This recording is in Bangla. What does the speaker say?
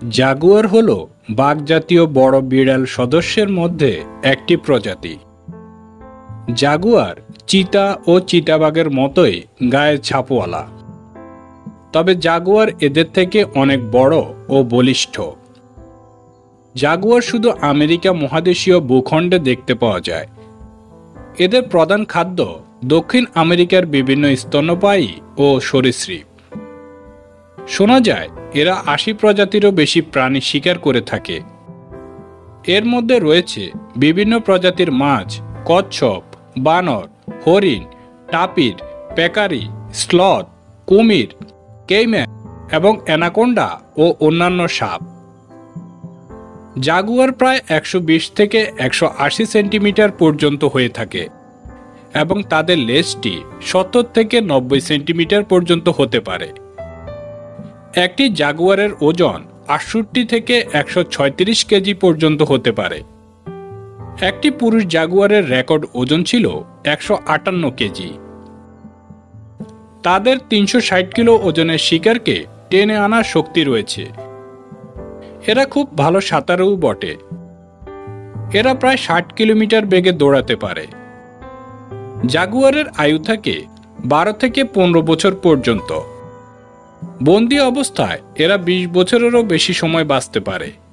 জাগুয়ার হল বাঘ জাতীয় বড় বিড়াল সদস্যের মধ্যে একটি প্রজাতি। জাগুয়ার চিতা ও চিতাবাঘের মতোই গায়ের ছাপওয়ালা, তবে জাগুয়ার এদের থেকে অনেক বড় ও বলিষ্ঠ। জাগুয়ার শুধু আমেরিকা মহাদেশীয় ভূখণ্ডে দেখতে পাওয়া যায়। এদের প্রধান খাদ্য দক্ষিণ আমেরিকার বিভিন্ন স্তন্যপায়ী ও সরীসৃপ। শোনা যায় এরা ৮০ প্রজাতিরও বেশি প্রাণী শিকার করে থাকে। এর মধ্যে রয়েছে বিভিন্ন প্রজাতির মাছ, কচ্ছপ, বানর, হরিণ, টাপির, পেকারি, স্লথ, কুমির, কেইম্যান এবং অ্যানাকোন্ডা ও অন্যান্য সাপ। জাগুয়ার প্রায় ১২০ থেকে ১৮০ সেন্টিমিটার পর্যন্ত হয়ে থাকে এবং তাদের লেজটি ৭০ থেকে ৯০ সেন্টিমিটার পর্যন্ত হতে পারে। একটি জাগুয়ারের ওজন ৬৮ থেকে ১৩৬ কেজি পর্যন্ত হতে পারে। একটি পুরুষ জাগুয়ারের রেকর্ড ওজন ছিল ১৫৮ কেজি। তাদের ৩৬০ কিলো ওজনের শিকারকে টেনে আনার শক্তি রয়েছে। এরা খুব ভালো সাঁতারুও বটে। এরা প্রায় ৬০ কিলোমিটার বেগে দৌড়াতে পারে। জাগুয়ারের আয়ু থাকে ১২ থেকে ১৫ বছর পর্যন্ত। বন্দি অবস্থায় এরা ২০ বছরেরও বেশি সময় বাঁচতে পারে।